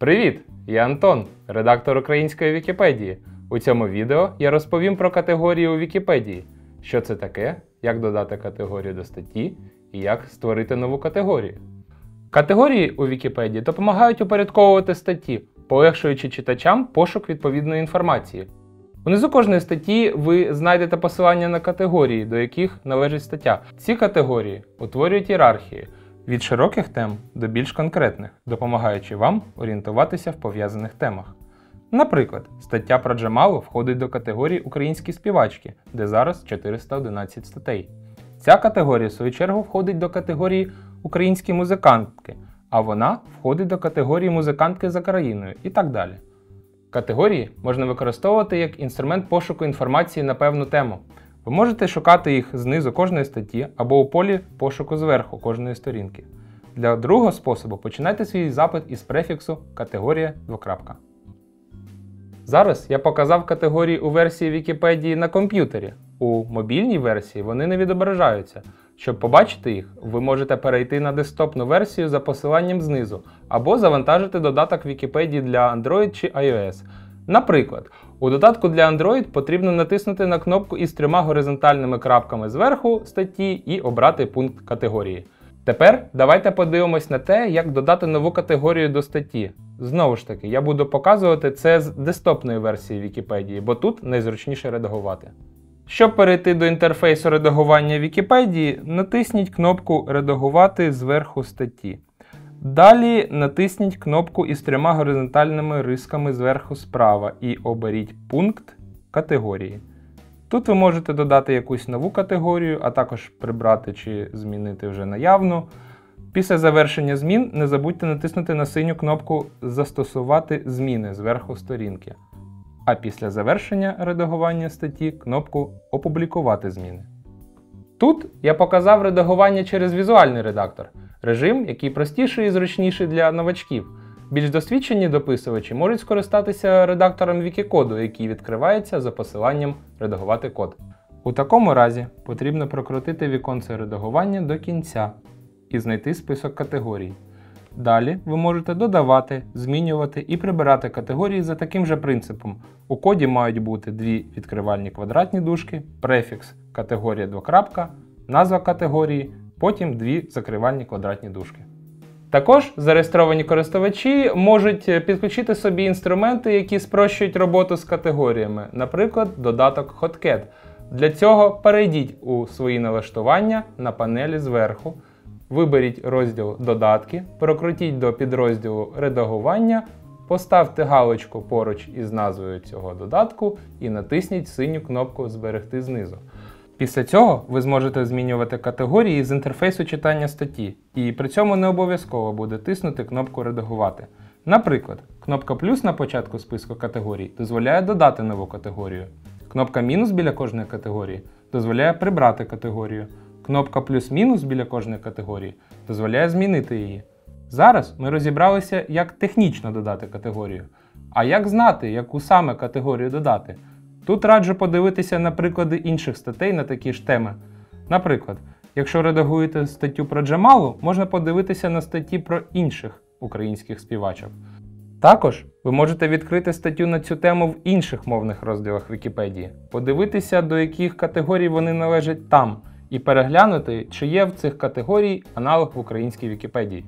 Привіт! Я Антон, редактор української Вікіпедії. У цьому відео я розповім про категорії у Вікіпедії, що це таке, як додати категорію до статті і як створити нову категорію. Категорії у Вікіпедії допомагають упорядковувати статті, полегшуючи читачам пошук відповідної інформації. Унизу кожної статті ви знайдете посилання на категорії, до яких належить стаття. Ці категорії утворюють ієрархії від широких тем до більш конкретних, допомагаючи вам орієнтуватися в пов'язаних темах. Наприклад, стаття про Джамалу входить до категорії «Українські співачки», де зараз 411 статей. Ця категорія, в свою чергу, входить до категорії «Українські музикантки», а вона входить до категорії «Музикантки за країною» і так далі. Категорії можна використовувати як інструмент пошуку інформації на певну тему. Ви можете шукати їх знизу кожної статті або у полі пошуку зверху кожної сторінки. Для другого способу починайте свій запит із префіксу «Категорія». Зараз я показав категорії у версії Вікіпедії на комп'ютері. У мобільній версії вони не відображаються. Щоб побачити їх, ви можете перейти на десктопну версію за посиланням знизу, або завантажити додаток Вікіпедії для Android чи iOS. Наприклад, у додатку для Android потрібно натиснути на кнопку із 3 горизонтальними крапками зверху статті і обрати пункт категорії. Тепер давайте подивимось на те, як додати нову категорію до статті. Знову ж таки, я буду показувати це з десктопної версії Вікіпедії, бо тут найзручніше редагувати. Щоб перейти до інтерфейсу редагування Вікіпедії, натисніть кнопку «Редагувати зверху статті». Далі натисніть кнопку із 3 горизонтальними рисками зверху справа і оберіть пункт категорії. Тут ви можете додати якусь нову категорію, а також прибрати чи змінити вже наявну. Після завершення змін не забудьте натиснути на синю кнопку «Застосувати зміни» зверху сторінки. А після завершення редагування статті кнопку «Опублікувати зміни». Тут я показав редагування через візуальний редактор. Режим, який простіший і зручніший для новачків. Більш досвідчені дописувачі можуть скористатися редактором Вікікоду, який відкривається за посиланням «Редагувати код». У такому разі потрібно прокрутити віконце редагування до кінця і знайти список категорій. Далі ви можете додавати, змінювати і прибирати категорії за таким же принципом. У коді мають бути 2 відкривальні квадратні дужки, префікс «Категорія», назва категорії, потім 2 закривальні квадратні дужки. Також зареєстровані користувачі можуть підключити собі інструменти, які спрощують роботу з категоріями, наприклад, додаток Hotcat. Для цього перейдіть у свої налаштування на панелі зверху, виберіть розділ «Додатки», прокрутіть до підрозділу «Редагування», поставте галочку поруч із назвою цього додатку і натисніть синю кнопку «Зберегти знизу». Після цього ви зможете змінювати категорії з інтерфейсу читання статті, і при цьому не обов'язково буде тиснути кнопку «Редагувати». Наприклад, кнопка «плюс» на початку списку категорій дозволяє додати нову категорію. Кнопка «мінус» біля кожної категорії дозволяє прибрати категорію. Кнопка «плюс-мінус» біля кожної категорії дозволяє змінити її. Зараз ми розібралися, як технічно додати категорію. А як знати, яку саме категорію додати? Тут раджу подивитися на приклади інших статей на такі ж теми. Наприклад, якщо редагуєте статтю про Джамалу, можна подивитися на статті про інших українських співачок. Також ви можете відкрити статтю на цю тему в інших мовних розділах Вікіпедії, подивитися, до яких категорій вони належать там, і переглянути, чи є в цих категорій аналог в українській Вікіпедії.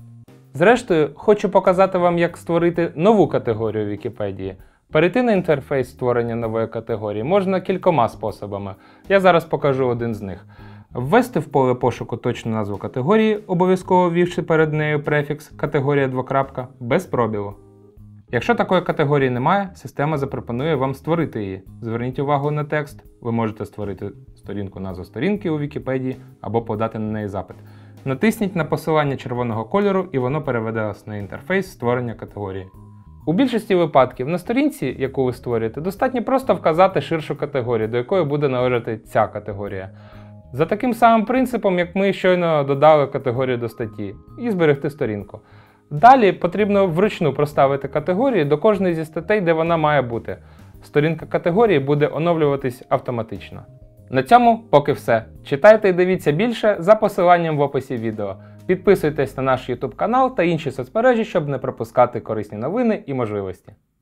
Зрештою, хочу показати вам, як створити нову категорію Вікіпедії. Перейти на інтерфейс створення нової категорії можна кількома способами. Я зараз покажу один з них. Ввести в поле пошуку точну назву категорії, обов'язково ввівши перед нею префікс «Категорія», без пробілу. Якщо такої категорії немає, система запропонує вам створити її. Зверніть увагу на текст. Ви можете створити сторінку назву сторінки у Вікіпедії або подати на неї запит. Натисніть на посилання червоного кольору і воно переведе вас на інтерфейс створення категорії. У більшості випадків на сторінці, яку ви створюєте, достатньо просто вказати ширшу категорію, до якої буде належати ця категорія. За таким самим принципом, як ми щойно додали категорію до статті, і зберегти сторінку. Далі потрібно вручну проставити категорію до кожної зі статей, де вона має бути. Сторінка категорії буде оновлюватись автоматично. На цьому поки все. Читайте і дивіться більше за посиланням в описі відео. Підписуйтесь на наш YouTube канал та інші соцмережі, щоб не пропускати корисні новини і можливості.